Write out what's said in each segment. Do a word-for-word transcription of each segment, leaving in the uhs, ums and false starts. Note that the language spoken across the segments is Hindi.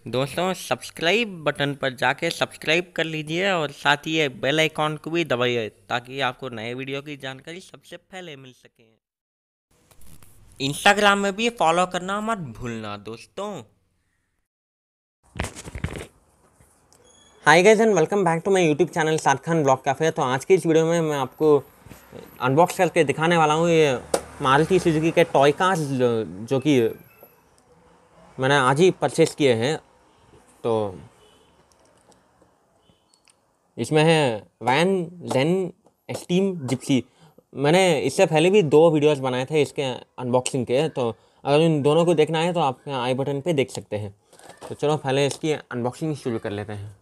दोस्तों सब्सक्राइब बटन पर जाके सब्सक्राइब कर लीजिए और साथ ही ये बेल आइकॉन को भी दबाइए ताकि आपको नए वीडियो की जानकारी सबसे पहले मिल सके। इंस्टाग्राम में भी फॉलो करना मत भूलना दोस्तों। Hi guys and welcome back to my YouTube channel Saad Khan blog cafe. तो आज की इस वीडियो में मैं आपको अनबॉक्स करके दिखाने वाला हूँ ये मारुति सुजुकी के टॉय कार्स जो कि मैंने आज ही परचेस किए हैं। तो इसमें है वैन जेन एक्सट्रीम जिप्सी। मैंने इससे पहले भी दो वीडियोस बनाए थे इसके अनबॉक्सिंग के, तो अगर इन दोनों को देखना है तो आप यहाँ आई बटन पे देख सकते हैं। तो चलो पहले इसकी अनबॉक्सिंग शुरू कर लेते हैं।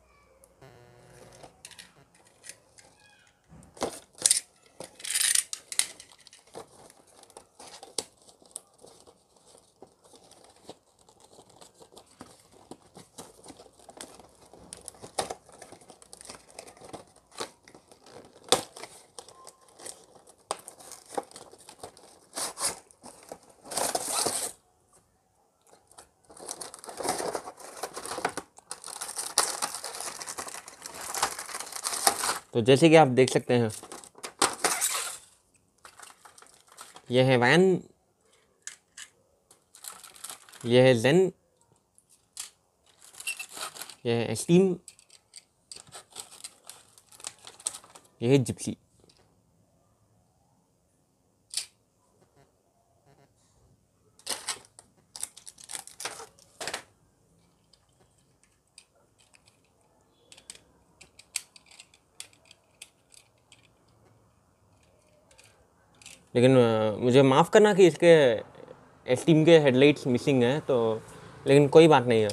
तो जैसे कि आप देख सकते हैं यह है वैन, यह है जेन, यह है एक्सट्रीम, यह है जिप्सी। लेकिन मुझे माफ़ करना कि इसके एक्सट्रीम के हेडलाइट्स मिसिंग हैं, तो लेकिन कोई बात नहीं है।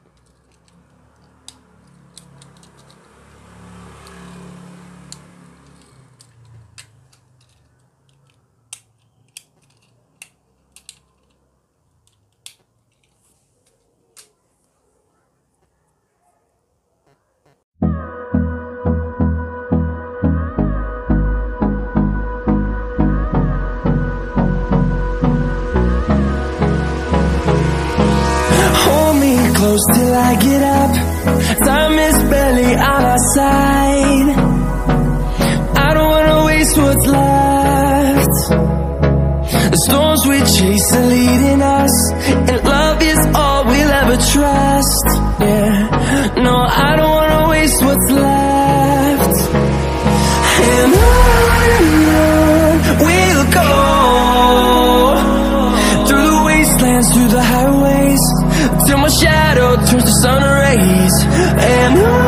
Close till I get up. Time is barely on our side. I don't wanna waste what's left. The storms we chase are leading us, and love is all we'll ever trust. Yeah, no, I don't wanna waste what's left. And on and on we'll go, through the wastelands, through the highways, till my shadow turns to sun rays. And